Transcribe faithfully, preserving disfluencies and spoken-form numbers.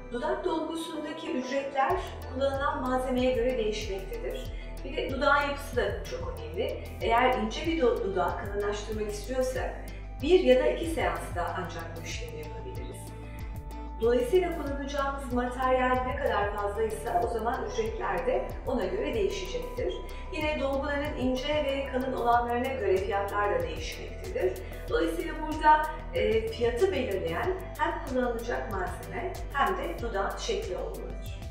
Dudak dolgusundaki ücretler kullanılan malzemeye göre değişmektedir. Bir de dudağın yapısı da çok önemli. Eğer ince bir dudağı kalınlaştırmak istiyorsak bir ya da iki seansta ancak bu işlemi yapabiliriz. Dolayısıyla kullanacağımız materyal ne kadar fazlaysa o zaman ücretler de ona göre değişecektir. Yine dolguların ince ve kalın olanlarına göre fiyatlar da değişmektedir. Dolayısıyla burada e, fiyatı belirleyen hem kullanılacak malzeme hem de dudağın şekli olmalıdır.